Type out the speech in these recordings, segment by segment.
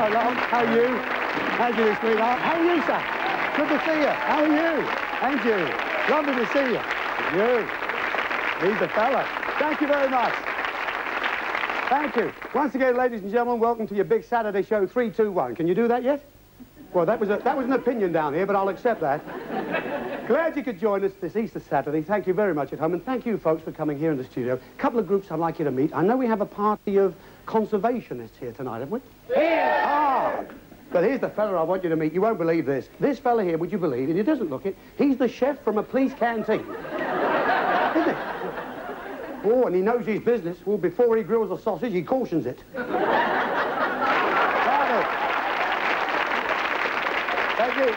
so long. How are you? How's you, sweetheart? How are you, sir? Good to see you. How are you? Thank you. Lovely to see you. You. He's the fella. Thank you very much. Thank you. Once again, ladies and gentlemen, welcome to your big Saturday show, 3, 2, 1. Can you do that yet? Well, that was an opinion down here, but I'll accept that. Glad you could join us this Easter Saturday. Thank you very much at home, and thank you, folks, for coming here in the studio. A couple of groups I'd like you to meet. I know we have a party of conservationists here tonight, haven't we? Yeah! Ah! But here's the fella I want you to meet. You won't believe this. This fella here, would you believe, and he doesn't look it, he's the chef from a police canteen. Isn't it? Oh, and he knows his business. Well, before he grills a sausage, he cautions it. Thank you.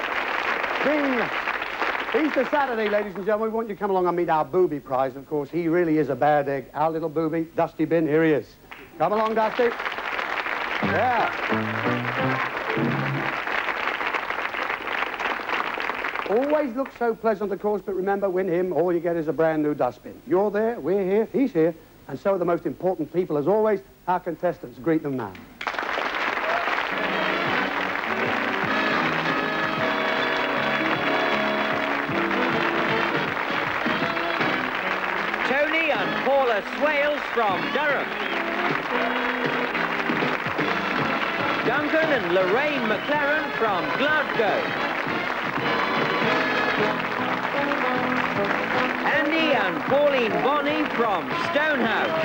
Being Easter Saturday, ladies and gentlemen, we want you to come along and meet our booby prize, of course. He really is a bad egg. Our little booby, Dusty Bin, here he is. Come along, Dusty. Yeah. Always looks so pleasant, of course, but remember, win him, all you get is a brand new dustbin. You're there, we're here, he's here, and so are the most important people, as always, our contestants. Greet them now. Tony and Paula Swales from Durham. Duncan and Lorraine McLaren from Glasgow. Andy and Pauline Bonney from Stonehouse.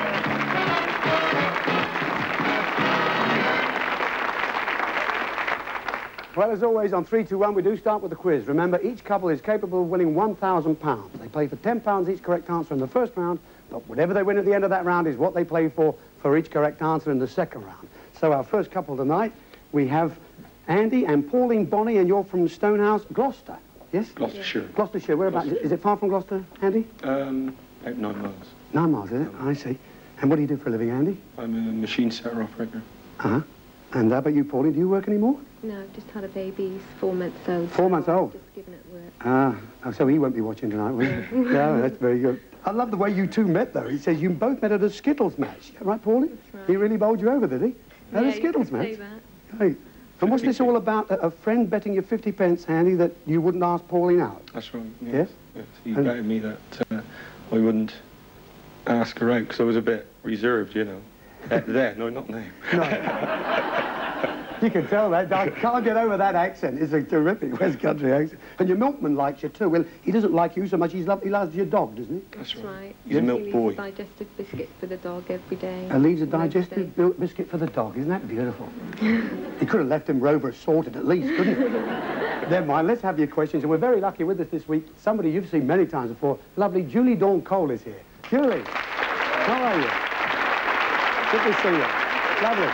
Well, as always, on 3, 2, 1, we do start with the quiz. Remember, each couple is capable of winning £1,000. They play for £10 each correct answer in the first round, but whatever they win at the end of that round is what they play for each correct answer in the second round. So our first couple tonight, we have Andy and Pauline Bonney, and you're from Stonehouse, Gloucester. Yes? Gloucestershire. Gloucestershire. Whereabouts? Is it far from Gloucester, Andy? About 9 miles. 9 miles, is it? I see. And what do you do for a living, Andy? I'm a machine setter operator. Uh-huh. And how about you, Pauline? Do you work anymore? No, I've just had a baby. He's 4 months old. 4 months old? Just giving it work. Ah, so he won't be watching tonight, will he? No, that's very good. I love the way you two met, though. He says you both met at a Skittles match. Right, Pauline? That's right. He really bowled you over, did he? At a Skittles match? Great. And what's this all about? A friend betting you 50 pence, Andy, that you wouldn't ask Pauline out? That's right, yes. Yes? Yes. He betted me that I wouldn't ask her out, because I was a bit reserved, you know. There, no, not now. No. You can tell that. I can't get over that accent. It's a terrific West Country accent. And your milkman likes you, too. Well, he doesn't like you so much. He loves your dog, doesn't he? That's right. He's a milk boy. He leaves a digestive biscuit for the dog every day. And leaves a digestive milk biscuit for the dog. Isn't that beautiful? He could have left him Rover sorted at least, couldn't he? Never mind. Let's have your questions. And we're very lucky with us this week. Somebody you've seen many times before. Lovely Julie Dawn Cole is here. Julie, how are you? Good to see you. Lovely.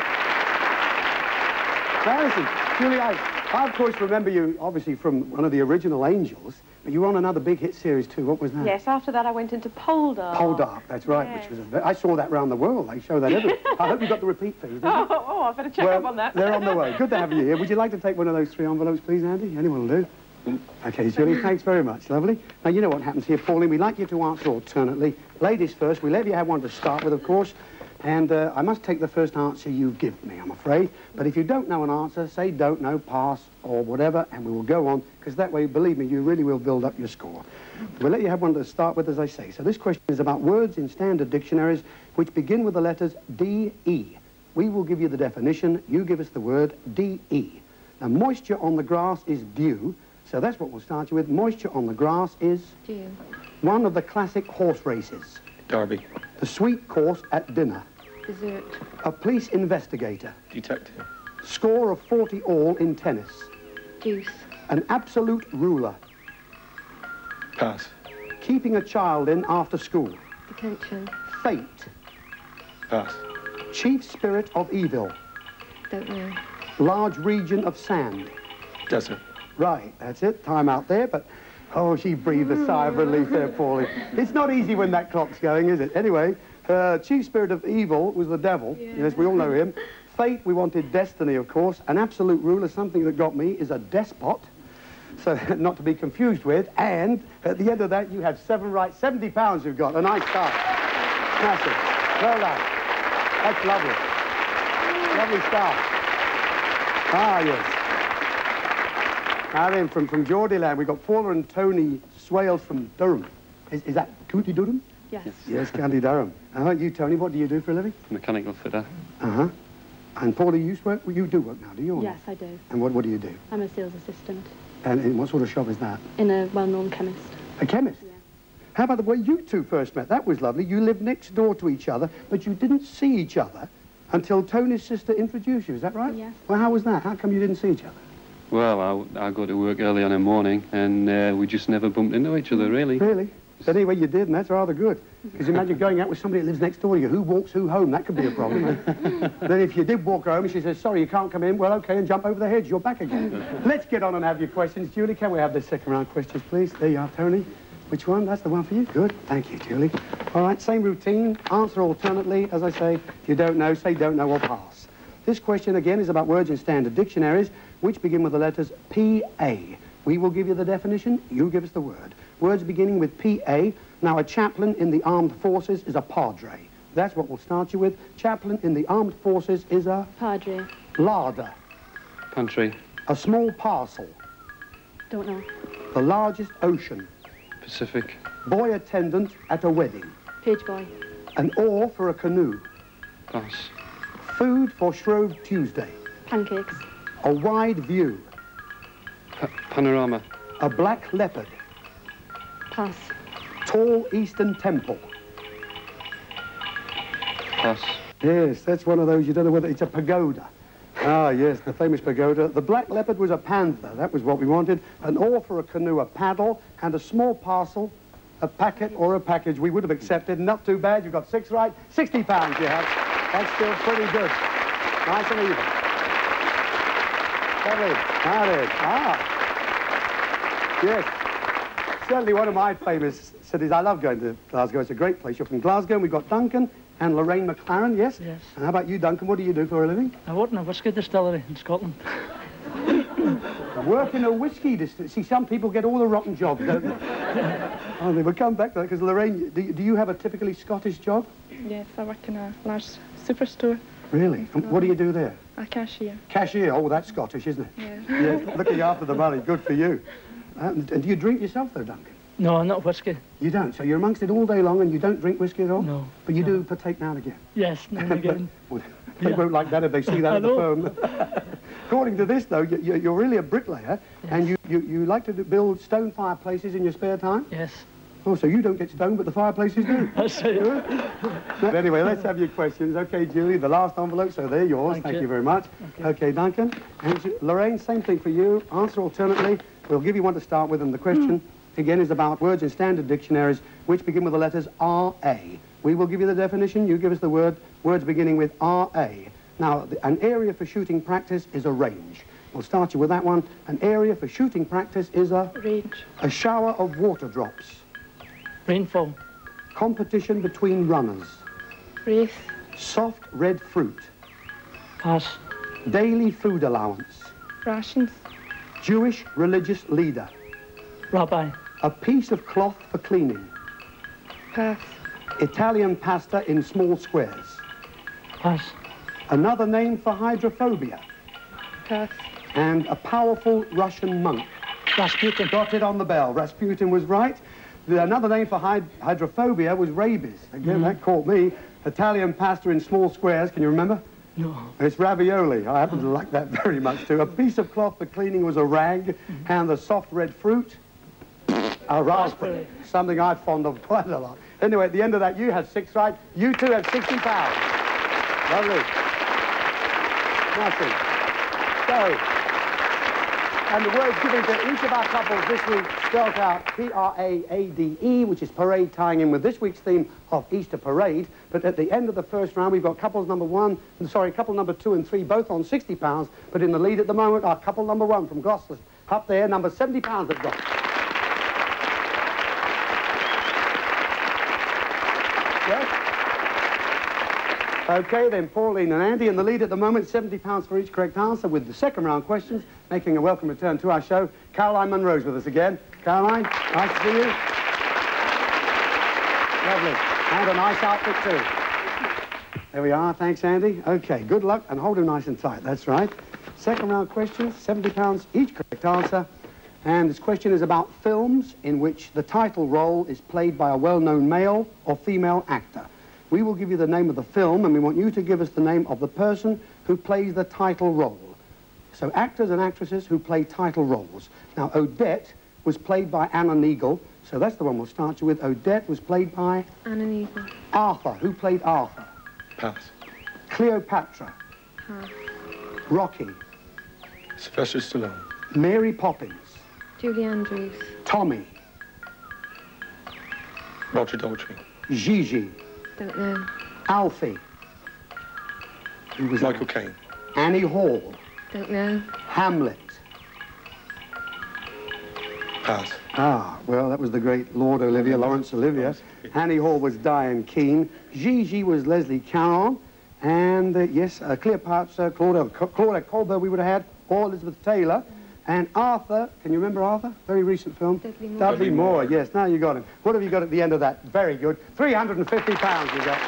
Now, listen, Julie, I of course remember you, obviously, from one of the original Angels, but you were on another big hit series too. What was that? Yes, after that I went into Poldark. Poldark, that's right, Yes. which was I saw that round the world. They show that everywhere. I hope you got the repeat fees, didn't you? Oh, I better check Well, up on that. They're on the way. Good to have you here. Would you like to take one of those 3 envelopes, please, Andy? Anyone will do. Okay, Julie, thanks very much. Lovely. Now, you know what happens here, Pauline. We like you to answer alternately. Ladies first. We let you have one to start with, of course. And I must take the first answer you give me, I'm afraid. But if you don't know an answer, say don't know, pass, or whatever, and we will go on, because that way, believe me, you really will build up your score. We'll let you have one to start with, as I say. So this question is about words in standard dictionaries which begin with the letters D-E. We will give you the definition. You give us the word D-E. Now, moisture on the grass is dew, so that's what we'll start you with. Moisture on the grass is? Dew. One of the classic horse races. Derby. The sweet course at dinner. Dessert. A police investigator. Detective. Score of 40 all in tennis. Deuce. An absolute ruler. Pass. Keeping a child in after school. Detention. Fate. Pass. Chief spirit of evil. Don't know. Large region of sand. Desert. Right, that's it. Time out there, but... Oh, she breathed a sigh of relief there, Paulie. It's not easy when that clock's going, is it? Anyway, chief spirit of evil was the devil. Yeah. Yes, we all know him. Fate, we wanted destiny, of course. An absolute ruler, something that got me, is a despot. So, not to be confused with. And at the end of that, you have 7 right. £70 you've got. A nice start. Massive. Well done. That's lovely. Lovely start. Ah, yes. Now then, from Geordieland, we've got Paula and Tony Swales from Durham. Is that County Durham? Yes. Yes, County Durham. You, Tony, what do you do for a living? Mechanical fitter. Uh-huh. And Paula, you do work now, do you? Or Yes, not? I do. And what do you do? I'm a sales assistant And what sort of shop is that? in a well-known chemist. A chemist? Yeah. How about the way you two first met? That was lovely. You lived next door to each other, but you didn't see each other until Tony's sister introduced you. Is that right? Yes. Well, how was that? How come you didn't see each other? Well, I go to work early on in the morning, and we just never bumped into each other, really. Really? But anyway, you did, and that's rather good. Because imagine going out with somebody that lives next door to you. Who walks who home? That could be a problem. Then if you did walk home and she says, sorry, you can't come in, well, OK, and jump over the hedge. You're back again. Let's get on and have your questions. Julie, can we have the second round questions, please? There you are, Tony. Which one? That's the one for you. Good. Thank you, Julie. All right, same routine. Answer alternately. As I say, if you don't know, say don't know or pass. This question, again, is about words in standard dictionaries, which begin with the letters P-A. We will give you the definition. You give us the word. Words beginning with P-A. Now, a chaplain in the armed forces is a padre. That's what we'll start you with. Chaplain in the armed forces is a... Padre. Larder. Pantry. A small parcel. Don't know. The largest ocean. Pacific. Boy attendant at a wedding. Page boy. An oar for a canoe. Pass. Food for Shrove Tuesday. Pancakes. A wide view. Panorama. A black leopard. Pass. Tall Eastern temple. Pass. Yes, that's one of those, you don't know whether it's a pagoda. Ah, yes, the famous pagoda. The black leopard was a panther. That was what we wanted. An oar for a canoe, a paddle, and a small parcel, a packet or a package we would have accepted. Not too bad. You've got 6 right. £60 you have. That's still pretty good. Nice and even. Lovely. That is. Ah. Yes. Certainly one of my famous cities. I love going to Glasgow. It's a great place. You're from Glasgow, and we've got Duncan and Lorraine McLaren, yes? Yes. And how about you, Duncan? What do you do for a living? I work in a whisky distillery in Scotland. Work in a whisky distillery. See, some people get all the rotten jobs, don't they? Oh, they will come back to that, because Lorraine, do you have a typically Scottish job? Yes, I work in a large superstore. Really? And what do you do there? A cashier. Cashier. Oh, that's Scottish, isn't it? Yeah. Yes, looking after the money. Good for you. And do you drink yourself, though, Duncan? No, not whisky. You don't? So you're amongst it all day long and you don't drink whiskey at all? No. But you no. do partake now and again? Yes, now and again. Well, they won't like that if they see that I at the know. phone. According to this, though, you're really a bricklayer, Yes. and you like to build stone fireplaces in your spare time? Yes. Oh, so you don't get stoned, but the fireplaces do? That's it. But anyway, let's have your questions. OK, Julie, the last envelope, so they're yours. Thank you very much. OK, Duncan. And Lorraine, same thing for you. Answer alternately. We'll give you one to start with, and the question, again, is about words in standard dictionaries, which begin with the letters R-A. We will give you the definition. You give us the words beginning with R-A. Now, an area for shooting practice is a range. We'll start you with that one. An area for shooting practice is a... Range. A shower of water drops. Rainfall. Competition between runners. Race. Soft red fruit. Pass. Daily food allowance. Rations. Jewish religious leader. Rabbi. A piece of cloth for cleaning. Pass. Italian pasta in small squares. Pass. Another name for hydrophobia. Pass. And a powerful Russian monk. Rasputin. Got it on the bell. Rasputin was right. Another name for hydrophobia was rabies. Again, that caught me. Italian pasta in small squares. Can you remember? No. It's ravioli. I happen to like that very much, too. A piece of cloth for cleaning was a rag, and the soft red fruit, a raspberry. Something I'm fond of quite a lot. Anyway, at the end of that, you had 6 right. You two have £60. Lovely. Nothing. So, and the words given to each of our couples this week spelled out P-R-A-A-D-E, which is parade, tying in with this week's theme of Easter Parade. But at the end of the first round, we've got couple number 2 and 3, both on £60. But in the lead at the moment are couple number 1 from Gloucester. Up there, number £70 they've got. Yes? OK, then Pauline and Andy in the lead at the moment, £70 for each correct answer, with the second round questions, making a welcome return to our show. Caroline Munro's with us again. Caroline, nice to see you. Lovely. And a nice outfit too. There we are. Thanks, Andy. Okay, good luck and hold him nice and tight. That's right. Second round questions, £70 each correct answer. And this question is about films in which the title role is played by a well-known male or female actor. We will give you the name of the film, and we want you to give us the name of the person who plays the title role. So actors and actresses who play title roles. Now, Odette was played by Anna Neagle, so that's the one we'll start you with. Odette was played by? Anna Neagle. Arthur. Who played Arthur? Pass. Cleopatra. Pass. Rocky. Sylvester Stallone. Mary Poppins. Julie Andrews. Tommy. Roger Daltrey. Gigi. Don't know. Alfie. Who was Michael that? Caine. Annie Hall. Don't know. Hamlet. Pass. Ah, well, that was the great Lord Olivier, Laurence Olivier. Annie Hall was Diane Keane. Gigi was Leslie Caron. And, yes, Cleopatra, Claudia Colbert we would have had, or Elizabeth Taylor. And Arthur, can you remember Arthur? Very recent film. Dudley Moore. Dudley Moore, yes, now you got him. What have you got at the end of that? Very good. £350 you got.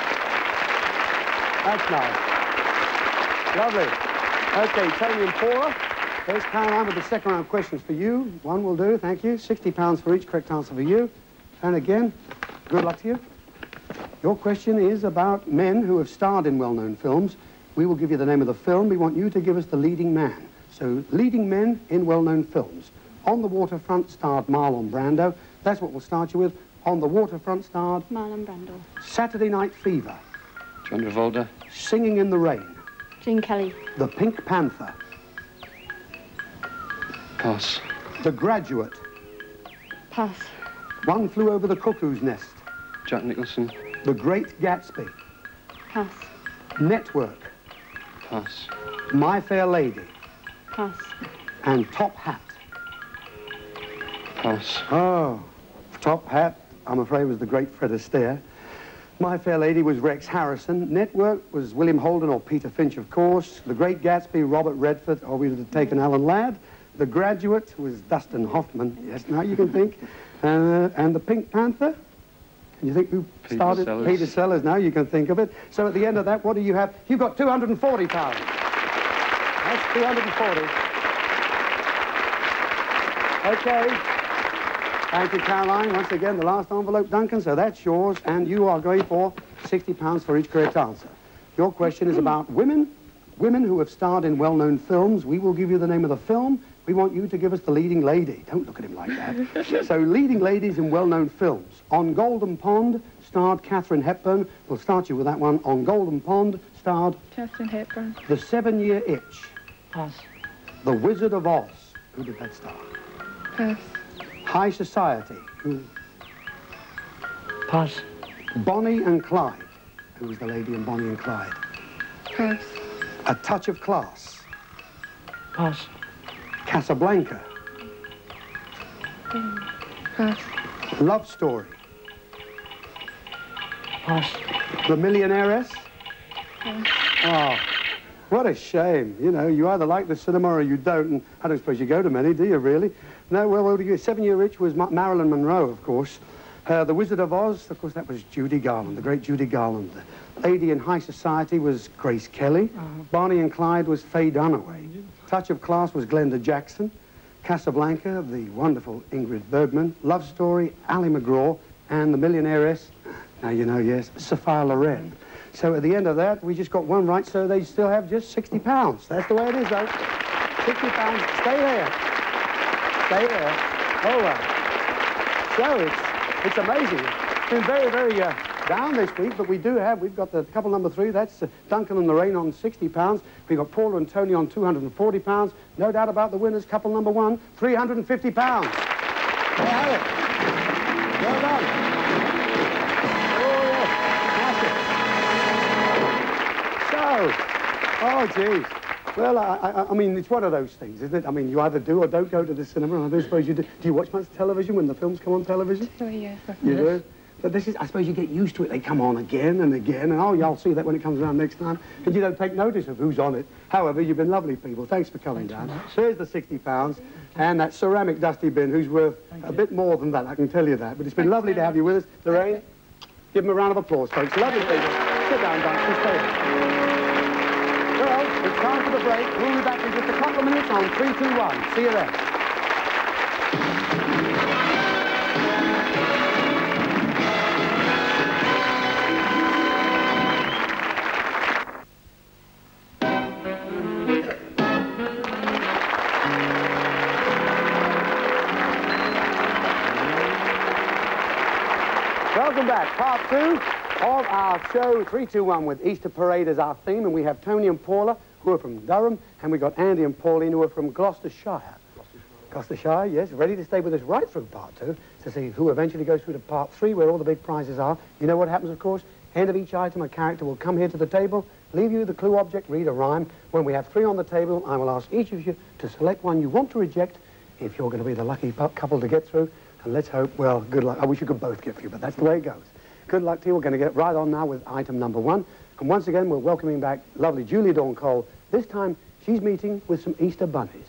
That's nice. Lovely. Okay, Tony and Paula. There's Caroline with the second round of questions for you. One will do, thank you. £60 for each correct answer for you. And again, good luck to you. Your question is about men who have starred in well-known films. We will give you the name of the film. We want you to give us the leading man. So, leading men in well-known films. On the Waterfront starred Marlon Brando. That's what we'll start you with. On the Waterfront starred Marlon Brando. Saturday Night Fever. John Travolta. Singing in the Rain. Gene Kelly. The Pink Panther. Pass. The Graduate. Pass. One Flew Over the Cuckoo's Nest. Jack Nicholson. The Great Gatsby. Pass. Network. Pass. My Fair Lady. Pass. And Top Hat. Pass. Oh, Top Hat, I'm afraid, was the great Fred Astaire. My Fair Lady was Rex Harrison. Network was William Holden or Peter Finch, of course. The Great Gatsby, Robert Redford, or we would have taken Alan Ladd. The Graduate was Dustin Hoffman. Yes, now you can think. And the Pink Panther? Can you think who started? Sellers. Peter Sellers. Now you can think of it. So at the end of that, what do you have? You've got £240. That's 240. Okay. Thank you, Caroline. Once again, the last envelope, Duncan, so that's yours, and you are going for £60 for each correct answer. Your question is about women who have starred in well-known films. We will give you the name of the film. We want you to give us the leading lady. Don't look at him like that. So, leading ladies in well-known films. On Golden Pond starred Katharine Hepburn. We'll start you with that one. On Golden Pond starred Katharine Hepburn. The 7-Year Itch. Pass. The Wizard of Oz. Who did that star? Pass. High Society. Who? Pass. Bonnie and Clyde. Who was the lady in Bonnie and Clyde? Pass. A Touch of Class. Pass. Casablanca. Pass. Love Story. Pass. The Millionairess. Pass. Oh, what a shame. You know, you either like the cinema or you don't, and I don't suppose you go to many, do you, really? No, well, 7-Year Itch was Marilyn Monroe, of course. The Wizard of Oz, of course, that was Judy Garland, the great Judy Garland. The lady in High Society was Grace Kelly. Bonnie and Clyde was Faye Dunaway. Touch of Class was Glenda Jackson. Casablanca, the wonderful Ingrid Bergman. Love Story, Ally McGraw. And The Millionairess, now you know, yes, Sophia Loren. So at the end of that, we just got one right, so they still have just £60. That's the way it is, though. £60. Stay there. Stay there. Oh, well. So it's amazing. It's been very, very down this week, but we've got the couple number 3, that's Duncan and Lorraine on £60. We've got Paula and Tony on £240. No doubt about the winners, couple number 1, £350. There you have it. Well done. Oh, yes, massive. So, oh, geez. Well, I mean, it's one of those things, isn't it? I mean, you either do or don't go to the cinema, and I don't suppose you do. Do you watch much television when the films come on television? Oh, yeah. You do? But this is, I suppose you get used to it. They come on again and again, and oh, you'll see that when it comes around next time, and you don't take notice of who's on it. However, you've been lovely people. Thanks for coming down. Here's the £60, and that ceramic dusty bin, who's worth a bit more than that, I can tell you that. But it's been lovely to have you with us. Lorraine, give them a round of applause, folks. Lovely people. sit down, Duncan. Stay. Well, it's time for the break. We'll be back in just a couple of minutes on 3, 2, 1. See you then. Welcome back. Part 2 of our show, 3, 2, 1, with Easter Parade as our theme. And we have Tony and Paula, who are from Durham, and we've got Andy and Pauline, who are from Gloucestershire. Gloucestershire, yes, ready to stay with us right through Part 2 to see who eventually goes through to Part 3, where all the big prizes are. You know what happens, of course? End of each item, a character will come here to the table, leave you the clue object, read a rhyme. When we have 3 on the table, I will ask each of you to select one you want to reject if you're going to be the lucky couple to get through. And let's hope, well, good luck. I wish you could both get through, but that's the way it goes. Good luck to you. We're going to get right on now with item number 1. And once again, we're welcoming back lovely Julie Dawn Cole. This time, she's meeting with some Easter bunnies.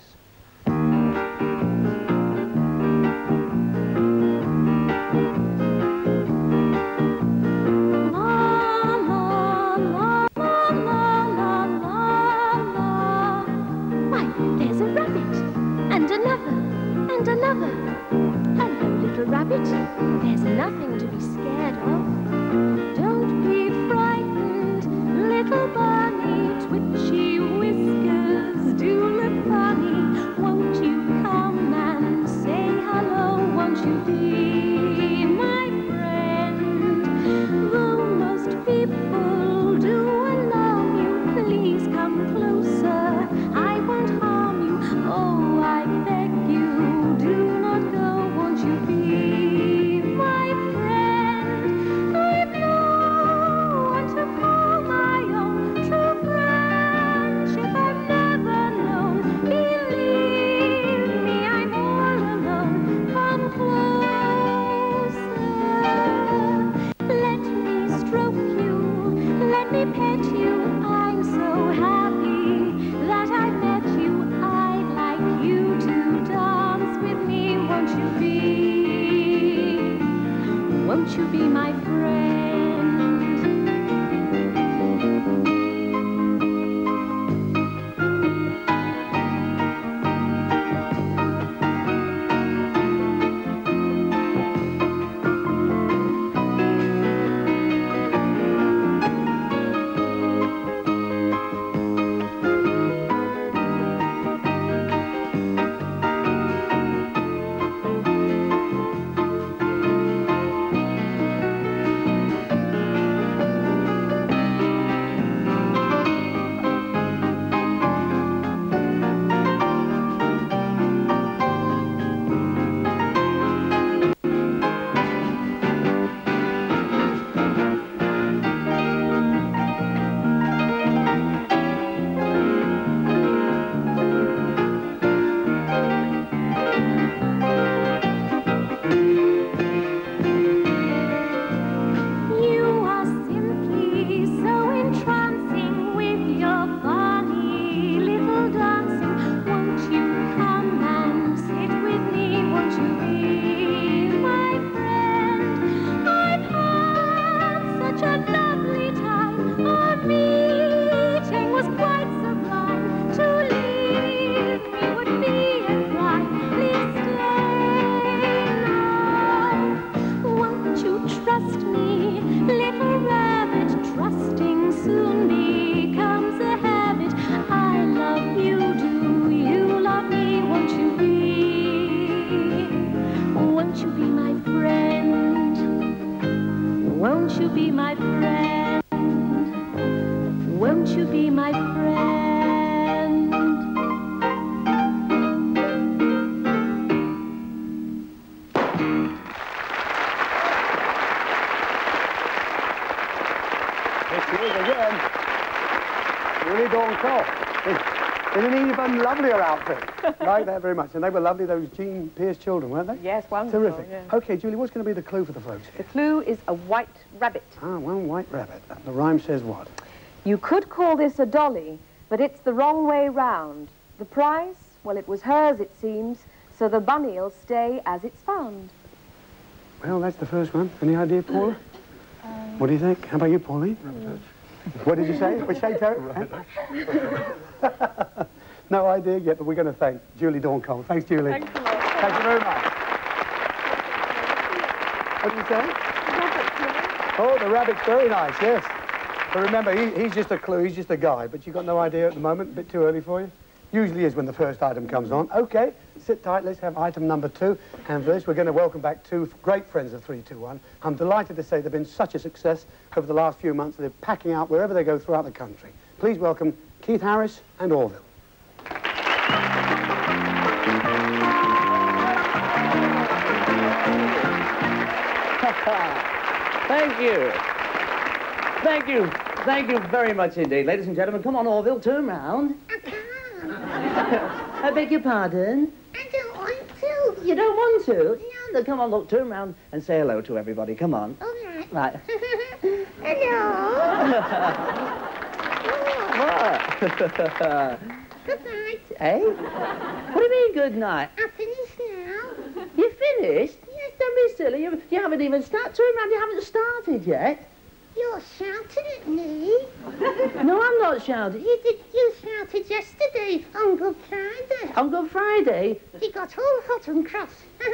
There's nothing to be scared of. Don't be frightened, little bunny. Twitchy whiskers do look funny. Won't you come and say hello? Won't you be my friend? Though most people do alarm you, please come closer. I won't harm you. Oh, I beg you, do not go. Won't you be my friend? I've no one to call my own. True friendship I've never known. Believe me, I'm all alone. Come closer. Let me stroke you. Let me pet you. I'm so happy that I met you. I'd like you to dance with me. Won't you be my friend? Won't you be my friend? Won't you be my friend? Here she is again. Julie Dawn Cole. In an even lovelier outfit. Like that very much. And they were lovely, those Jean Pierce children, weren't they? Yes, wonderful. Terrific. Yeah. OK, Julie, what's going to be the clue for the folks here? The clue is a white rabbit. Ah, one white rabbit. The rhyme says what? You could call this a dolly, but it's the wrong way round. The prize? Well, it was hers, it seems, so the bunny'll stay as it's found. Well, that's the first one. Any idea, Paula? What do you think? How about you, Pauline? What did you say? What did you say, Terry? No idea yet, but we're going to thank Julie Dorncole. Thanks, Julie. Thanks a lot. Thank you very much. What did you say? Oh, the rabbit's very nice, yes. But remember, he's just a clue, he's just a guide, but you've got no idea at the moment, a bit too early for you? Usually is when the first item comes on. Okay, sit tight, let's have item number 2. And for this, we're going to welcome back 2 great friends of 321. I'm delighted to say they've been such a success over the last few months that they're packing out wherever they go throughout the country. Please welcome Keith Harris and Orville. Thank you. Thank you. Thank you very much indeed. Ladies and gentlemen, come on, Orville, turn round. I beg your pardon? I don't want to. You don't want to? No. Come on, look, turn round and say hello to everybody. Come on. All right. Right. Hello. What? Good night. Eh? What do you mean, good night? I'm finished now. You finished? Yes, don't be silly. You haven't even started. Turn round, you haven't started yet. You're shouting at me. No, I'm not shouting. You shouted yesterday on Good Friday. On Good Friday? You got all hot and cross.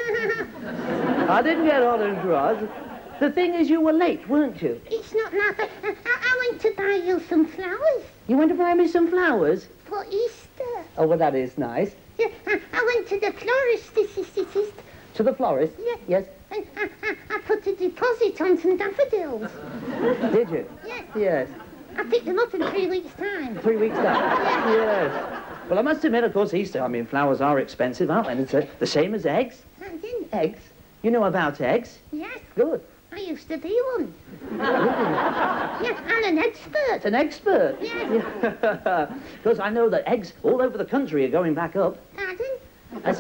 I didn't get hot and cross. The thing is, you were late, weren't you? It's not nothing. I went to buy you some flowers. You went to buy me some flowers? For Easter. Oh, well, that is nice. Yeah, I went to the florist. To the florist? Yeah. Yes. And I put a deposit on some daffodils. Did you? Yes. Yes. I picked them up in 3 weeks' time. 3 weeks time? Yes. Well, I must admit, of course, Easter, I mean, flowers are expensive, aren't they? And it's the same as eggs. Eggs? You know about eggs? Yes. Good. I used to be one. Yes, I'm an expert. An expert? Yes. Because I know that eggs all over the country are going back up. Pardon? I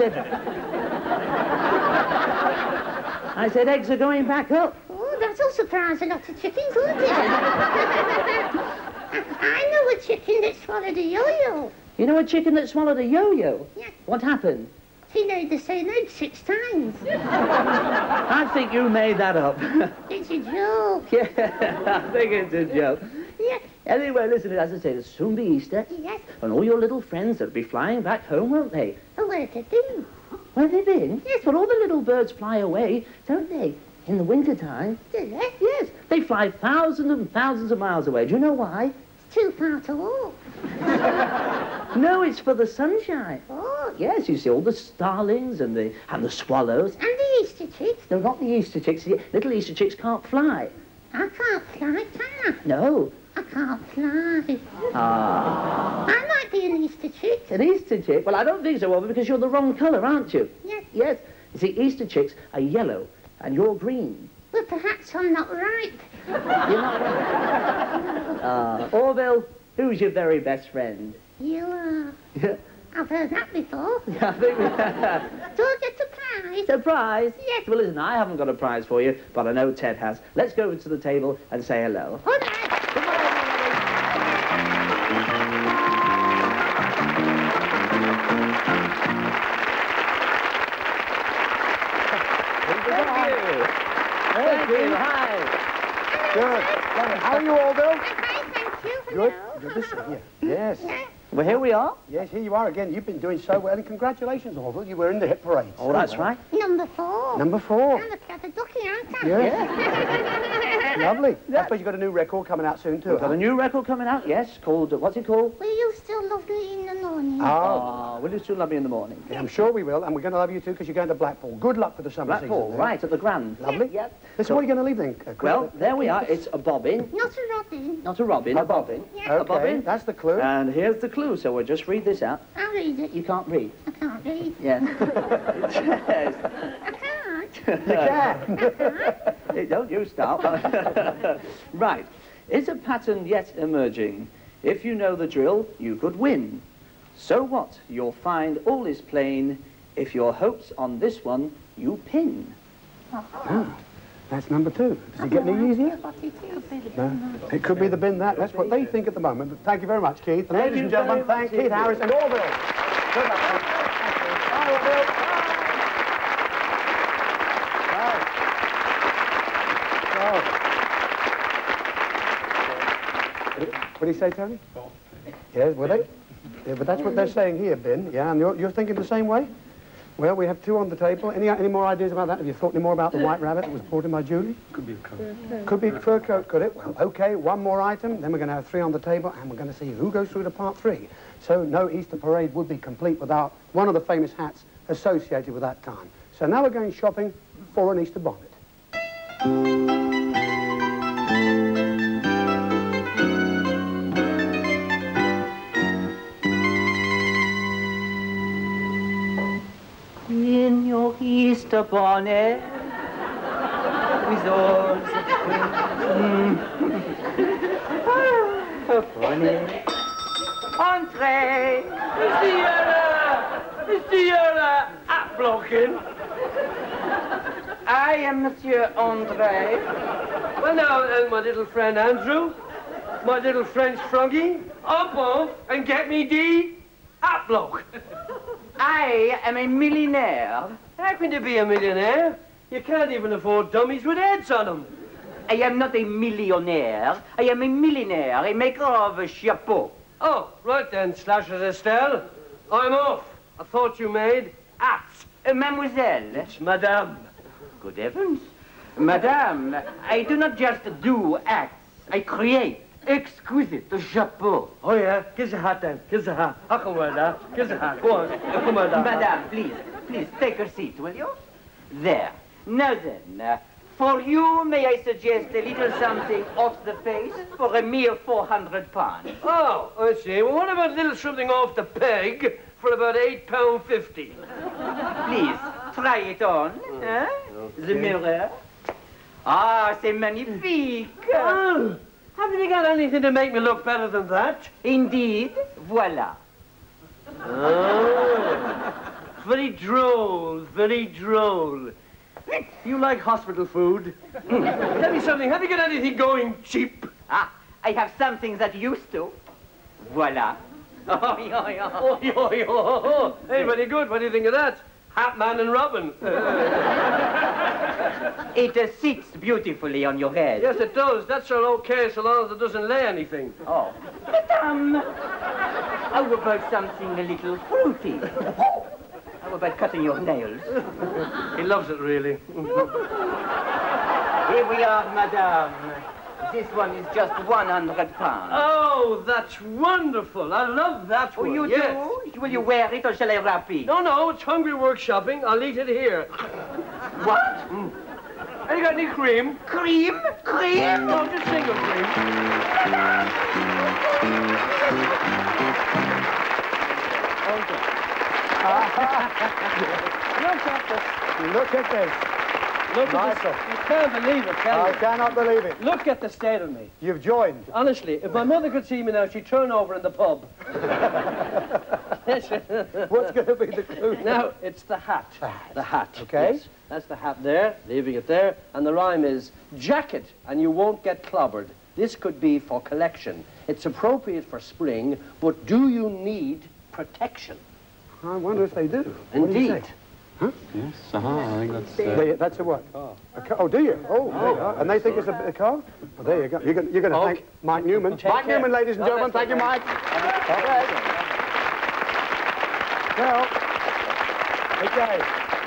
said eggs are going back up. Oh, that'll surprise a lot of chickens, won't it? I know a chicken that swallowed a yo-yo. You know a chicken that swallowed a yo-yo? Yes. What happened? He laid the same egg 6 times. I think you made that up. It's a joke. Yeah, I think it's a joke. Yes. Anyway, listen, as I say, it'll soon be Easter. Yes. And all your little friends will be flying back home, won't they? Oh, where'd they been? Where have they been? Yes, well, all the little birds fly away, don't they? In the winter time. Do they? Yes, they fly thousands and thousands of miles away. Do you know why? It's too far to walk. No, it's for the sunshine. Oh. Yes, you see all the starlings and the swallows. And the Easter chicks. No, not the Easter chicks. The little Easter chicks can't fly. I can't fly, can I? No. I can't fly. Ah. I might be an Easter chick. An Easter chick? Well, I don't think so, Oliver, because you're the wrong colour, aren't you? Yes. Yes. You see, Easter chicks are yellow, and you're green. Well, perhaps I'm not right. You're not right. Orville, who's your very best friend? You are. Yeah. I've heard that before. I think Do I get a prize? a prize? Yes. Well, listen, I haven't got a prize for you, but I know Ted has. Let's go over to the table and say hello. All right. Thank you. Hi. Good. How are you all, Bill? Hi, thank you. Good. Hello. Good to see you. Yes. Well, here we are. Yes, here you are again. You've been doing so well, and congratulations, Orville. You were in the hit parade. Oh, that's right. Number 4. Number 4. I'm a clever ducky, aren't I? Yeah. Lovely. I suppose you've got a new record coming out soon, too. We've got a new record coming out, yes, called, what's it called? Will you still love me in the morning? Oh. Will you still love me in the morning? Yeah, I'm sure we will, and we're going to love you, too, because you're going to Blackpool. Good luck for the summer Blackpool, season. right, at the Grand. Lovely. Yep. Listen, what are you going to leave then? Well, there we are. It's a bobbin. Not a robin. Not a robin, a bobbin. Yeah. A bobbin. Okay, that's the clue. And here's the clue, so we'll just read this out. I'll read it. You can't read. I can't read. Yeah. Yes. I can't. You can. Don't you start. Right. Is a pattern yet emerging? If you know the drill, you could win. So what? You'll find all is plain. If your hopes on this one, you pin. Oh, that's number 2. Does it get any easier? No. It could be the bin that. That's what they think at the moment. But thank you very much, Keith. And Thank ladies you and gentlemen, very thank much Keith Harris and Orville. Good luck. Bye, Orville. What do you say, Tony? Yes, were they? Yeah, but that's what they're saying here, Ben. Yeah, and you're thinking the same way? Well, we have 2 on the table. Any more ideas about that? Have you thought any more about the white rabbit that was brought in by Julie? Could be a coat. Could be a fur coat, could it? Well, okay, 1 more item, then we're going to have 3 on the table, and we're going to see who goes through to part 3. So no Easter parade would be complete without one of the famous hats associated with that time. So now we're going shopping for an Easter bonnet. In your Easter bonnet, with all the bonnet. Entree! Monsieur Applockin. I am Monsieur Andre. Well, now, my little friend Andrew, my little French froggy, up off and get me the Applock. I am a millionaire. How can you be a millionaire? You can't even afford dummies with heads on them. I am not a millionaire. I am a millionaire, a maker of a chapeau. Oh, right then, Slashers Estelle. I'm off. I thought you made hats. Mademoiselle. It's Madame. Good heavens. Madame, I do not just do acts. I create exquisite chapeau. Oh, yeah? Give the hat then. Give the hat. I can wear that. Give the hat. Go on. Come on, Madame, please, take a seat, will you? There. Now then, for you, may I suggest a little something off the face for a mere £400? Oh, I see. Well, what about a little something off the peg for about £8.50? Please, try it on. Huh? Okay. The mirror. Ah, c'est magnifique. Oh, haven't you got anything to make me look better than that? Indeed, voilà. Oh, very droll, very droll. You like hospital food? Tell me something, have you got anything going cheap? Ah, I have something that used to. Voilà. Oh, yo, yo. Oh, yo, yo. Hey, very good. What do you think of that? Hatman and Robin. It sits beautifully on your head. Yes, it does. That's all okay so long as it doesn't lay anything. Oh. Madame, how about something a little fruity? How about cutting your nails? He loves it, really. Here we are, madame. This one is just £100. Oh, that's wonderful. I love that one. Oh, you yes. do? Will you wear it or shall I wrap it? No, it's hungry work shopping. I'll eat it here. What? Have you got any cream? Cream? Cream? No, just single cream. Look at this. Look at this. You can't believe it, can you? I cannot believe it. Look at the state of me. You've joined. Honestly, if my mother could see me now, she'd turn over in the pub. What's going to be the clue? Now, it's the hat. The hat. Okay. Yes, that's the hat there, leaving it there. And the rhyme is, jacket, and you won't get clobbered. This could be for collection. It's appropriate for spring, but do you need protection? I wonder if they do. Indeed. What do you say? Huh? Yes, I think that's... That's a what? A car. Oh, do you? Oh, there you are. And they think it's a car? Well, there you go. You're going to thank Mike Newman. Mike Newman, ladies and gentlemen. Thank you, Mike. All right. Well, okay.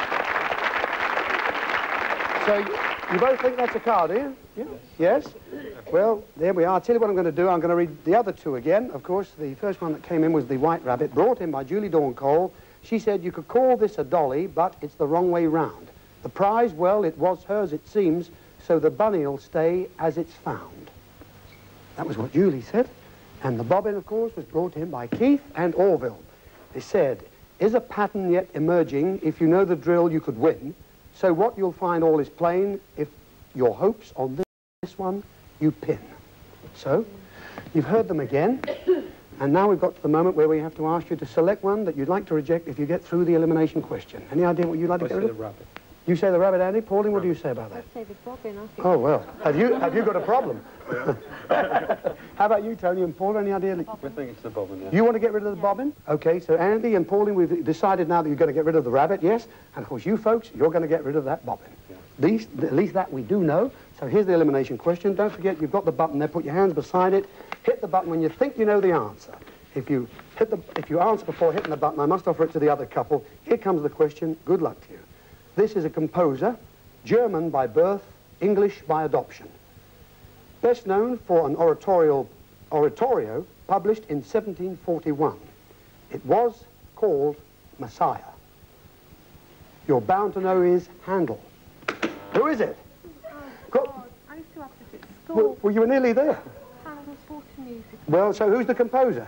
So you both think that's a car, do you? Yeah. Yes? Well, there we are. I'll tell you what I'm going to do. I'm going to read the other two again. Of course, the first one that came in was the White Rabbit, brought in by Julie Dorncole. She said, you could call this a dolly, but it's the wrong way round. The prize, well, it was hers, it seems, so the bunny'll stay as it's found. That was what Julie said. And the bobbin, of course, was brought in by Keith and Orville. They said, is a pattern yet emerging? If you know the drill, you could win. So what you'll find all is plain. If your hopes on this one, you pin. So, you've heard them again. And now we've got to the moment where we have to ask you to select one that you'd like to reject if you get through the elimination question. Any idea what you'd like to get rid of? I say the rabbit. You say the rabbit, Andy. Pauline, what do you say about that? I'd say the bobbin. I think. Oh, well. Have you got a problem? How about you, Tony and Paul? Any idea? I think it's the bobbin, yeah. You want to get rid of the bobbin? Okay, so Andy and Pauline, we've decided now that you're going to get rid of the rabbit, yes? And of course, you folks, you're going to get rid of that bobbin. Yeah. At least that we do know. So here's the elimination question. Don't forget, you've got the button there. Put your hands beside it. Hit the button when you think you know the answer. If you answer before hitting the button, I must offer it to the other couple. Here comes the question. Good luck to you. This is a composer, German by birth, English by adoption. Best known for an oratorio published in 1741. It was called Messiah. You're bound to know is Handel. Who is it? God, I used to have this at school. Well, you were nearly there. Handel's water music. Well, so who's the composer?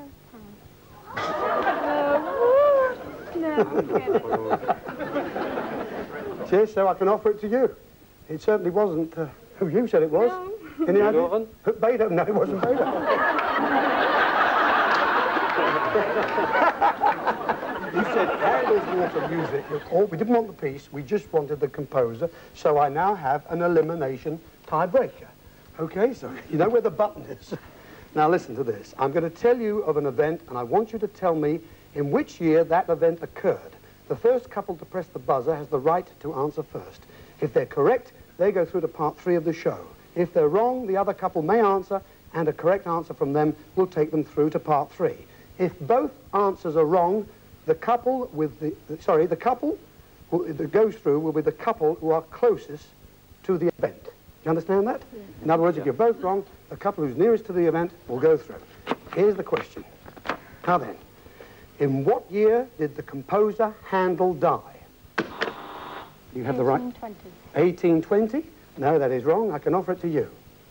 No, forget it. Yes, so I can offer it to you. It certainly wasn't who you said it was. No. Any idea? Beethoven? Beethoven? No, it wasn't Beethoven. You said Handel's water music. We didn't want the piece, we just wanted the composer, so I now have an elimination tiebreaker. Okay, so you know where the button is. Now listen to this. I'm going to tell you of an event, and I want you to tell me in which year that event occurred. The first couple to press the buzzer has the right to answer first. If they're correct, they go through to part 3 of the show. If they're wrong, the other couple may answer, and a correct answer from them will take them through to part 3. If both answers are wrong, the couple with the couple that goes through will be the couple who are closest to the event. You understand that? Yeah. In other words, if you're both wrong, the couple who's nearest to the event will go through. Here's the question. Now then, in what year did the composer Handel die? You have the right. 1820. 1820? No, that is wrong. I can offer it to you.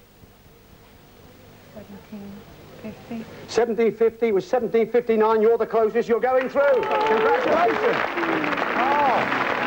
1750. 1750 was 1759. You're the closest. You're going through. Congratulations. Oh.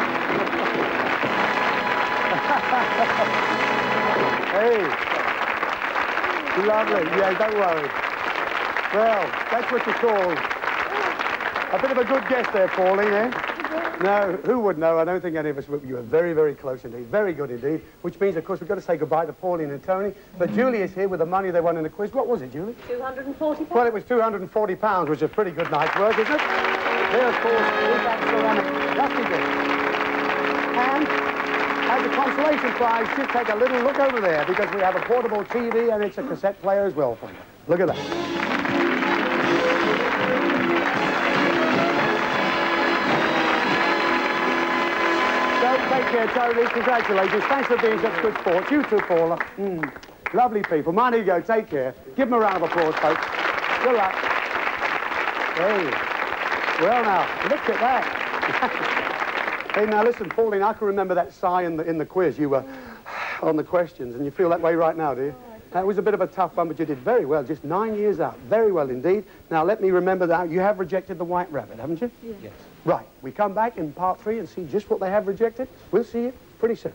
Hey. Lovely. Yeah, don't worry. Well, that's what you call a bit of a good guess there, Pauline, eh? No, who would know? I don't think any of us would. You were very, very close indeed. Very good indeed. Which means, of course, we've got to say goodbye to Pauline and Tony. But Julie is here with the money they won in the quiz. What was it, Julie? £240. Well, it was £240, which is a pretty good night's work, isn't it? There, of course, is that ceramic dusty dish. And as a consolation prize, just take a little look over there, because we have a portable TV and it's a cassette player as well for you. Look at that. Take care, Tony. Congratulations. Thanks for being such good sports. You too, Paula. Lovely people. Mind you go. Take care. Give them a round of applause, folks. Good luck. Hey. Well, now, look at that. Hey, now, listen, Pauline, I can remember that sigh in the quiz. You were on the questions, and you feel that way right now, do you? That was a bit of a tough one, but you did very well. Just 9 years out. Very well indeed. Now, let me remember that. You have rejected the white rabbit, haven't you? Yes. Yes. Right. We come back in part 3 and see just what they have rejected. We'll see you pretty soon.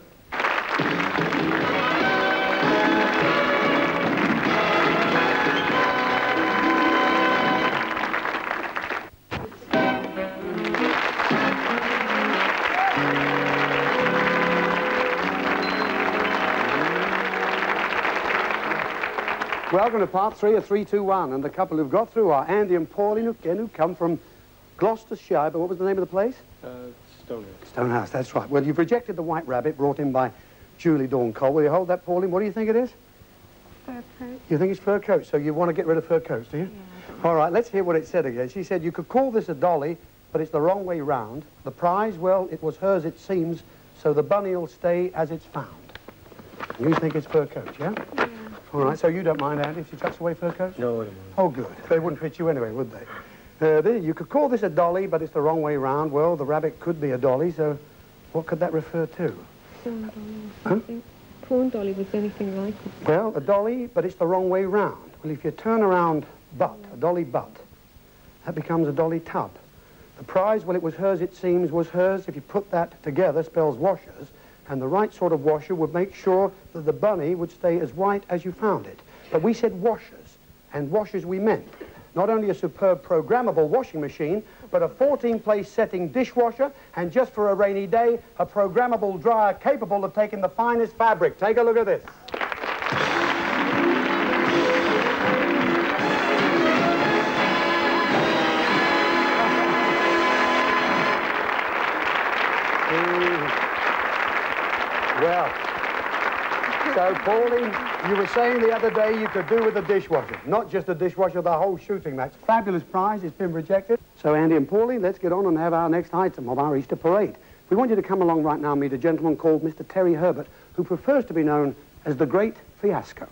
Welcome to part 3 of 3, 2, 1. And the couple who've got through are Andy and Pauline, again, who come from Gloucestershire, but what was the name of the place? Stonehouse. Stonehouse, that's right. Well, you've rejected the white rabbit brought in by Julie Dawn Cole. Will you hold that, Pauline? What do you think it is? Fur coat. You think it's fur coat, so you want to get rid of fur coats, do you? Yeah, all right, let's hear what it said again. She said, you could call this a dolly, but it's the wrong way round. The prize, well, it was hers, it seems, so the bunny will stay as it's found. You think it's fur coat, yeah? Yeah. All right, so you don't mind, Andy, if she chucks away fur coats? No, I don't mind. Oh, good. They wouldn't fit you anyway, would they? You could call this a dolly, but it's the wrong way round. Well, the rabbit could be a dolly, so what could that refer to? Prawn dolly. Huh? Prawn dolly was anything like it. Well, a dolly, but it's the wrong way round. Well, if you turn around butt, a dolly butt, that becomes a dolly tub. The prize, well, it was hers, it seems, was hers. If you put that together, spells washers, and the right sort of washer would make sure that the bunny would stay as white as you found it. But we said washers, and washers we meant. Not only a superb programmable washing machine, but a 14-place setting dishwasher, and just for a rainy day, a programmable dryer capable of taking the finest fabric. Take a look at this. Well, So, Pauline, you were saying the other day you could do with a dishwasher. Not just a dishwasher, the whole shooting match. Fabulous prize, it's been rejected. So, Andy and Pauline, let's get on and have our next item of our Easter parade. We want you to come along right now and meet a gentleman called Mr. Terry Herbert, who prefers to be known as the Great Fiasco.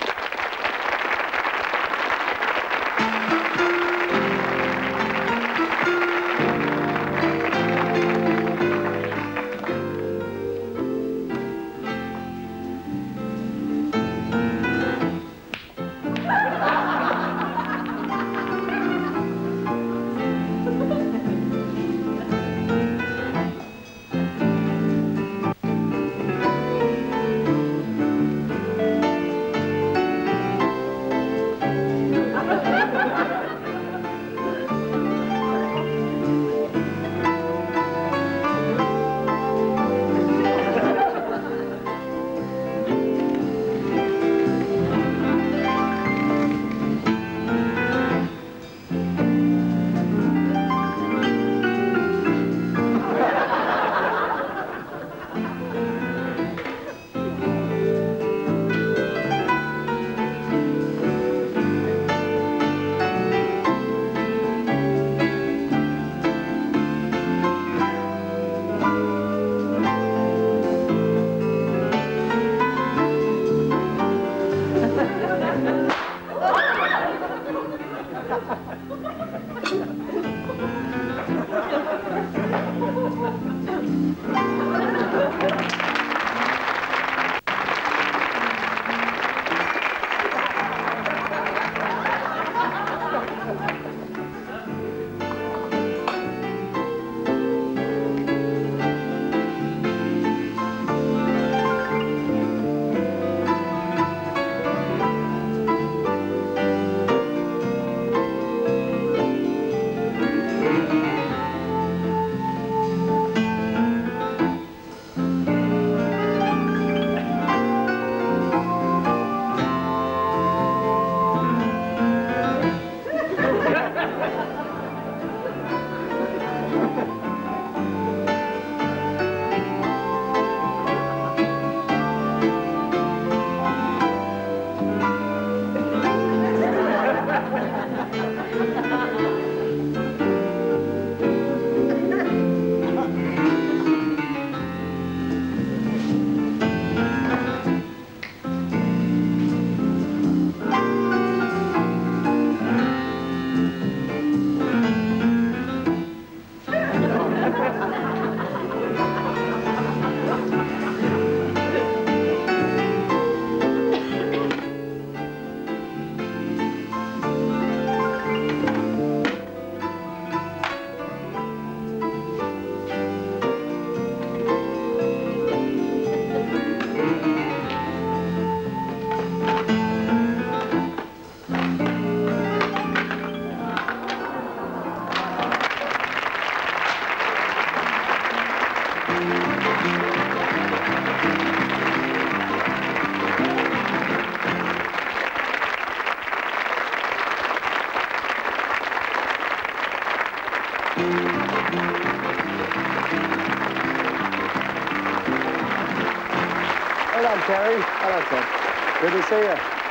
Hello, Terry. Hello, Ted. Good to see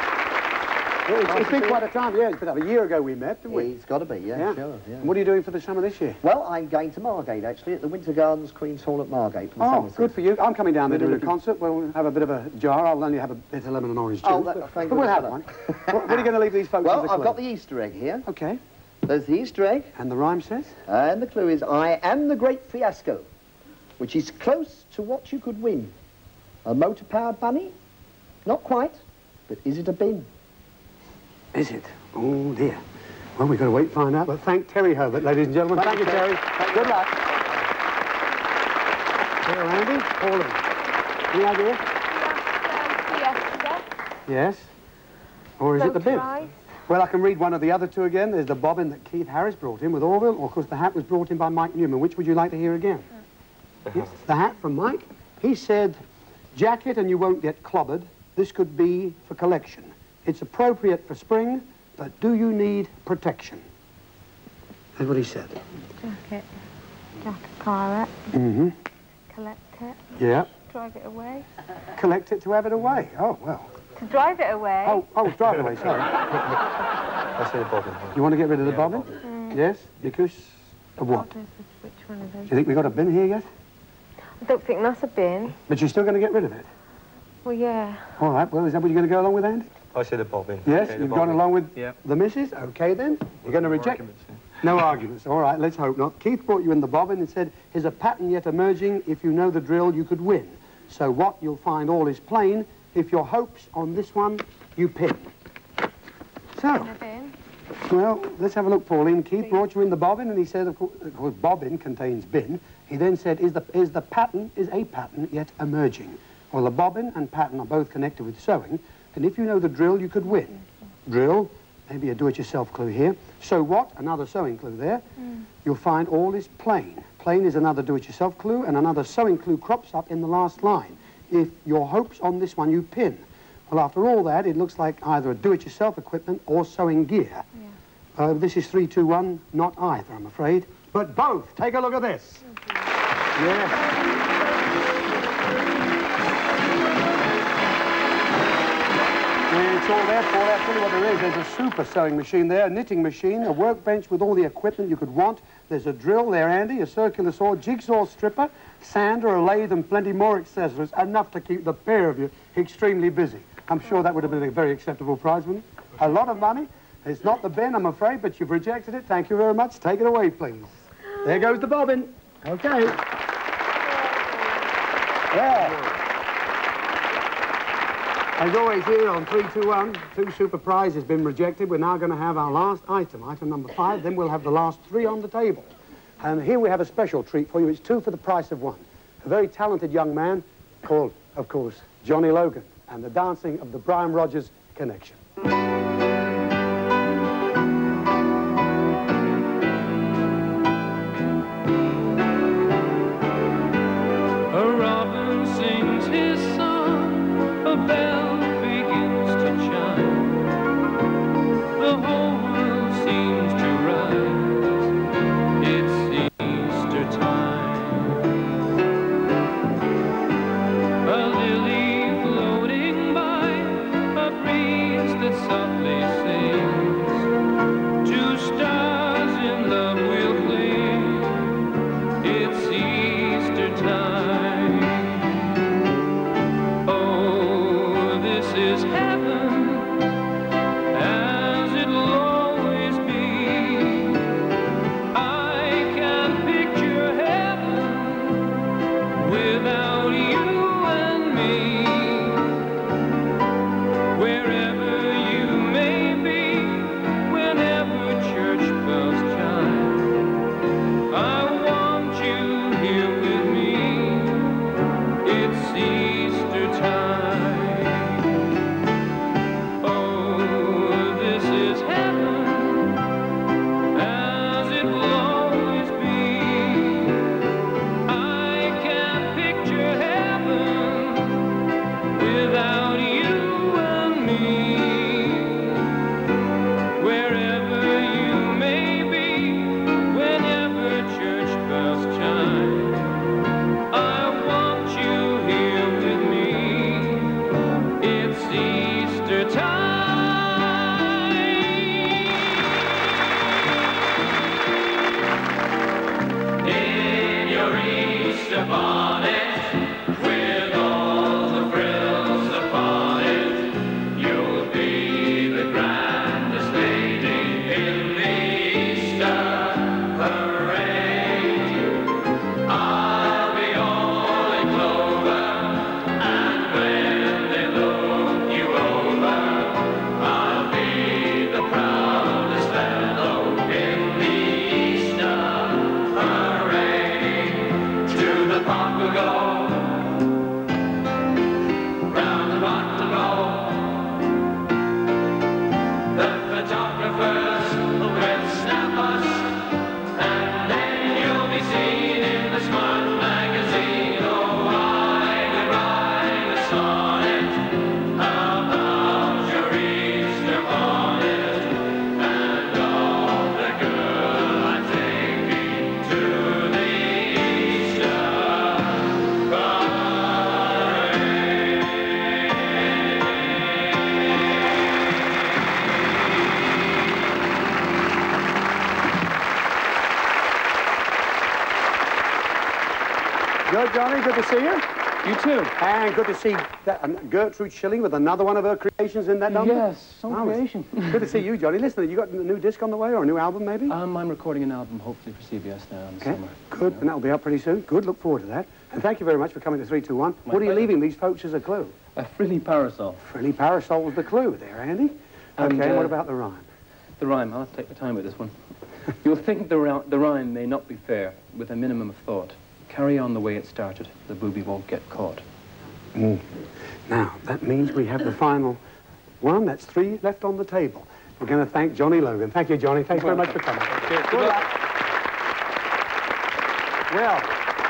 you. It's been quite a time, yeah. It's been a year ago we met, didn't we? It's got to be, yeah, sure. Yeah. And what are you doing for the summer this year? Well, I'm going to Margate, actually, at the Winter Gardens Queen's Hall at Margate. Oh, good for you. I'm coming down there to do a concert. We'll have a bit of a jar. I'll only have a bit of lemon and orange juice. Oh, but we'll have one. What are you going to leave these folks Well, as a clue? I've got the Easter egg here. OK. There's the Easter egg. And the rhyme says? And the clue is, I am the Great Fiasco, which is close to what you could win. A motor-powered bunny? Not quite, but is it a bin? Is it? Oh, dear. Well, we've got to wait and find out. But thank Terry Herbert, ladies and gentlemen. Thank you, Terry. Good luck. Here, Andy. Pauline. Any idea? Yes. Or is it the bin? Well, I can read one of the other two again. There's the bobbin that Keith Harris brought in with Orville. Or, of course, the hat was brought in by Mike Newman. Which would you like to hear again? Yes, the hat from Mike. He said, jacket and you won't get clobbered. This could be for collection. It's appropriate for spring, but do you need protection? That's what he said. Jacket. Jacket pirate. Mm-hmm. Collect it. Yeah. Drive it away. Collect it to have it away. Oh, well. To drive it away. Oh, drive it away, sorry. I say the bobbin. You want to get rid of the bobbin? Yes, because of what? Which one of those? Do you think we got a bin here yet? I don't think that's a bin. But you're still going to get rid of it? Well, yeah. All right, well, is that what you're going to go along with, Andy? I say the bobbin. Yes, Okay, you've gone along with Yep. the missus? Okay, then. You're going to reject arguments, yeah. No arguments. All right, let's hope not. Keith brought you in the bobbin and said, here's a pattern yet emerging. If you know the drill, you could win. So what? You'll find all is plain. If your hopes on this one, you pin. So, well, let's have a look, Pauline. Keith brought you in the bobbin, and he said, of course, bobbin contains bin. He then said, is a pattern yet emerging? Well, the bobbin and pattern are both connected with sewing, and if you know the drill, you could win. Drill, maybe a do-it-yourself clue here. So what? Another sewing clue there. You'll find all is plain. Plain is another do-it-yourself clue, and another sewing clue crops up in the last line. If your hopes on this one, you pin. Well, after all that, it looks like either a do-it-yourself equipment or sewing gear. This is 3, 2, 1, not either, I'm afraid. But both. Take a look at this. Yes. It's all there, Paul. I'll tell you what there is. There's a super sewing machine there, a knitting machine, a workbench with all the equipment you could want. There's a drill there, Andy, a circular saw, jigsaw stripper, sander, a lathe, and plenty more accessories. Enough to keep the pair of you extremely busy. I'm sure that would have been a very acceptable prize, wouldn't it? A lot of money. It's not the bin, I'm afraid, but you've rejected it. Thank you very much. Take it away, please. There goes the bobbin. Okay. Yeah. As always here on 3, 2, 1, 2 super prizes has been rejected. We're now going to have our last item, item number 5. Then we'll have the last 3 on the table. And here we have a special treat for you. It's 2 for the price of 1. A very talented young man called, of course, Johnny Logan, and the dancing of the Brian Rogers Connection. A lily floating by, a breeze that softly Good, Johnny. Good to see you. You too. And good to see Gertrude Schilling with another one of her creations in that number. Yes, some creation. Good to see you, Johnny. Listen, you got a new disc on the way or a new album, maybe? I'm recording an album, hopefully for CBS now in the summer. Good, and that'll be out pretty soon. Good, look forward to that. And thank you very much for coming to 321. What are you leaving these folks as a clue? A frilly parasol. Frilly parasol was the clue there, Andy. And, okay, what about the rhyme? The rhyme, I'll have to take the time with this one. You'll think the rhyme may not be fair with a minimum of thought. Carry on the way it started. The booby won't get caught. Now, that means we have the final one. That's 3 left on the table. We're going to thank Johnny Logan. Thank you, Johnny. Thanks very much for coming. Cheers. Good luck. Well,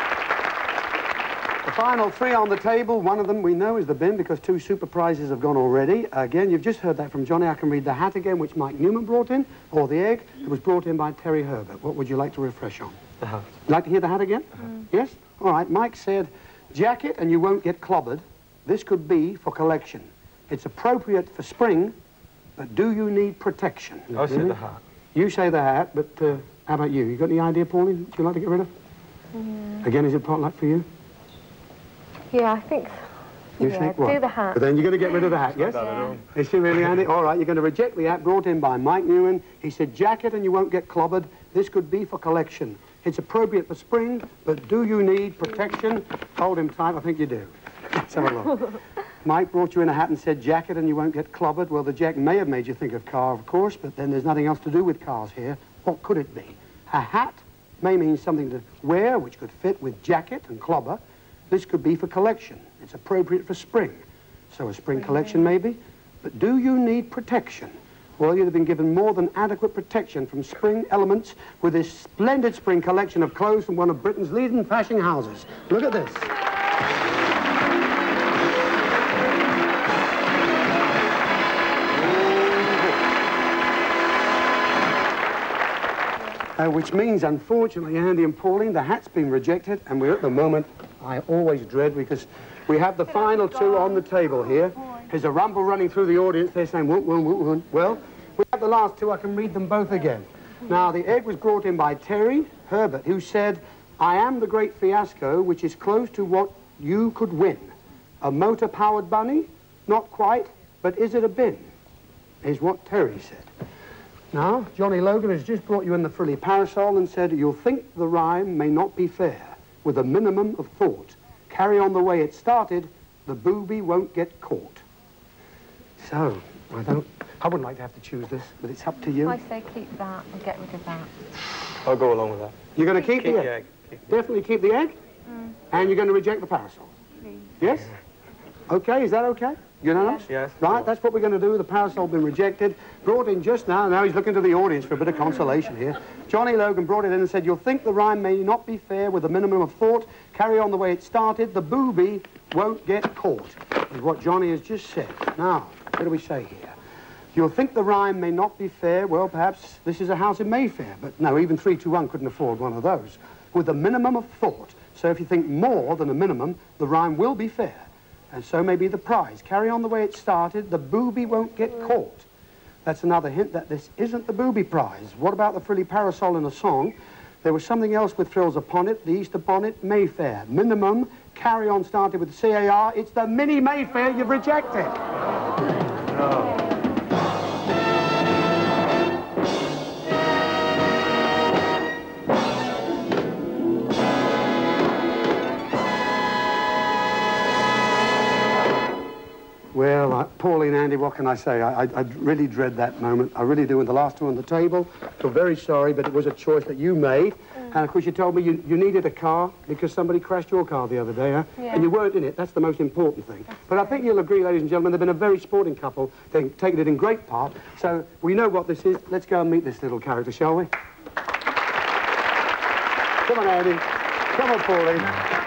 the final 3 on the table, one of them we know is the bin because 2 super prizes have gone already. Again, you've just heard that from Johnny. I can read the hat again, which Mike Newman brought in, or the egg. It was brought in by Terry Herbert. What would you like to refresh on? The hat. Like to hear the hat again? Yes? All right. Mike said, jacket and you won't get clobbered. This could be for collection. It's appropriate for spring, but do you need protection? I say the hat. You say the hat, but how about you? You got any idea, Pauline, that you'd like to get rid of? Yeah. Again, is it potluck for you? Yeah, I think... You yeah, think what? do the hat. But then you're going to get rid of the hat, yes? Yeah. Is she really, Andy? All right, you're going to reject the hat brought in by Mike Newman. He said, jacket and you won't get clobbered. This could be for collection. It's appropriate for spring, but do you need protection? Hold him tight, I think you do. Let's have a look. Mike brought you in a hat and said jacket and you won't get clobbered. Well, the jack may have made you think of car, of course, but then there's nothing else to do with cars here. What could it be? A hat may mean something to wear, which could fit with jacket and clobber. This could be for collection. It's appropriate for spring. So a spring collection maybe. But do you need protection? Well, you'd have been given more than adequate protection from spring elements with this splendid spring collection of clothes from one of Britain's leading fashion houses. Look at this. Which means, unfortunately, Andy and Pauline, the hat's been rejected, and we're at the moment I always dread because we have the final 2 on the table here. There's a rumble running through the audience. They're saying, whoop, whoop, whoop, whoop. Well, we have the last 2. I can read them both again. Now, the egg was brought in by Terry Herbert, who said, I am the great fiasco, which is close to what you could win. A motor-powered bunny? Not quite, but is it a bin? Is what Terry said. Now, Johnny Logan has just brought you in the frilly parasol and said, you'll think the rhyme may not be fair, with a minimum of thought. Carry on the way it started, the booby won't get caught. So, I wouldn't like to have to choose this, but it's up to you. I say keep that and get rid of that. I'll go along with that. You're going to keep the egg? Definitely keep the egg? And you're going to reject the parasol? Please. Yes? Okay, is that okay? Unanimous? Yes. Right, that's what we're going to do. The parasol been rejected. Brought in just now. Now he's looking to the audience for a bit of consolation here. Johnny Logan brought it in and said, you'll think the rhyme may not be fair with a minimum of thought. Carry on the way it started. The booby won't get caught, is what Johnny has just said. Now, what do we say here? You'll think the rhyme may not be fair. Well, perhaps this is a house in Mayfair. But no, even 321 couldn't afford one of those. With a minimum of thought. So if you think more than a minimum, the rhyme will be fair. And so may be the prize. Carry on the way it started. The booby won't get caught. That's another hint that this isn't the booby prize. What about the frilly parasol in the song? There was something else with frills upon it. The Easter bonnet, Mayfair. Minimum, carry on started with C-A-R. It's the mini Mayfair you've rejected. Oh. Well, Pauline, Andy, what can I say? I really dread that moment. I really do. And the last 2 on the table, I'm very sorry, but it was a choice that you made. And, of course, you told me you needed a car because somebody crashed your car the other day, huh? Yeah. And you weren't in it. That's the most important thing. But I think you'll agree, ladies and gentlemen, they've been a very sporting couple. They've taken it in great part. So we know what this is. Let's go and meet this little character, shall we? Come on, Andy. Come on, Pauline.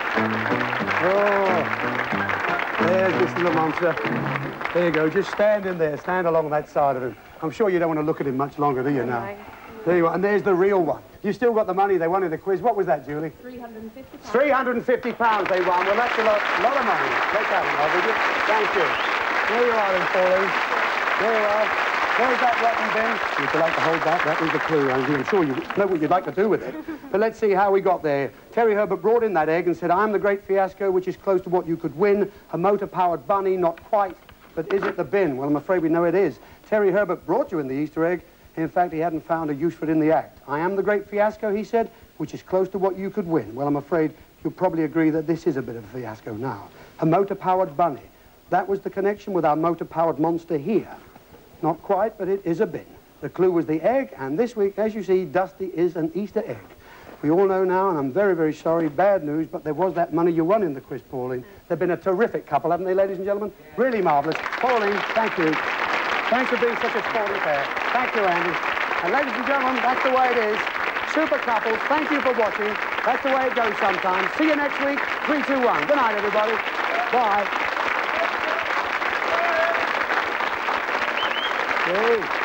Oh. There's this little monster. There you go. Just stand in there. Stand along that side of him. I'm sure you don't want to look at him much longer, do you now? There you are. And there's the real one. You still got the money they won in the quiz. What was that, Julie? £350. £350 they won. Well, that's a lot of money. Let's have it, will you? Thank you. There you are, then, Pauline. There you are. There's that rotten bin. Would you like to hold that? That is the clue, Angie. I'm sure you know what you'd like to do with it. But let's see how we got there. Terry Herbert brought in that egg and said, I'm the great fiasco, which is close to what you could win. A motor-powered bunny, not quite. But is it the bin? Well, I'm afraid we know it is. Terry Herbert brought you in the Easter egg. In fact, he hadn't found a use for it in the act. I am the great fiasco, he said, which is close to what you could win. Well, I'm afraid you'll probably agree that this is a bit of a fiasco now. A motor-powered bunny. That was the connection with our motor-powered monster here. Not quite, but it is a bin. The clue was the egg, and this week, as you see, Dusty is an Easter egg. We all know now, and I'm very, very sorry, bad news, but there was that money you won in the quiz, Pauline. They've been a terrific couple, haven't they, ladies and gentlemen? Really marvellous. Pauline, thank you. Thanks for being such a sporting pair. Thank you, Andy. And ladies and gentlemen, that's the way it is. Super couples, thank you for watching. That's the way it goes sometimes. See you next week. 3, 2, 1. Good night, everybody. Bye. Hey.